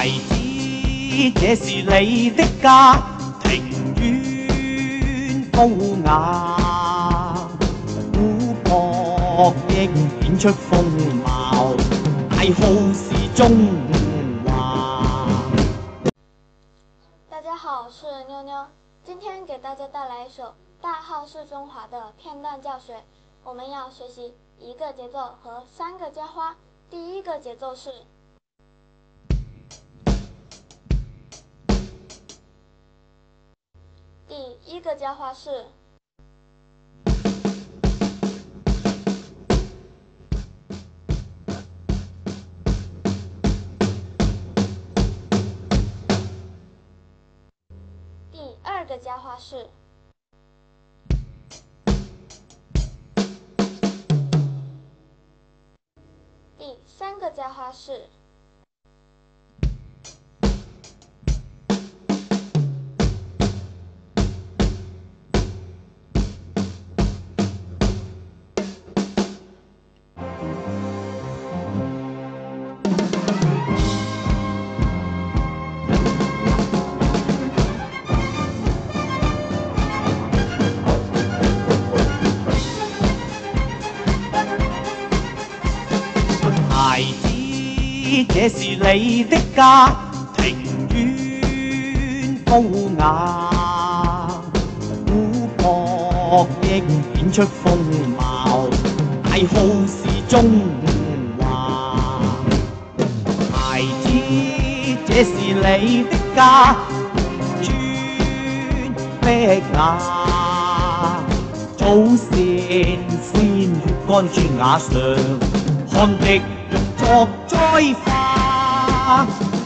子，这是你的家，庭院高雅，古朴亦顯出風貌，大好是中華。 大家好，我是妞妞，今天给大家带来一首《大号是中华》的片段教学。我们要学习一个节奏和3个加花。第一个节奏是。第1个加花是。第2个加花是。第3个加花是。 孩子，這是你的家，庭院高雅，古朴亦顯出風貌，大好是中華。孩子，這是你的家，磚壁瓦，祖先鮮血乾磚瓦上。汗滴玉作栽花。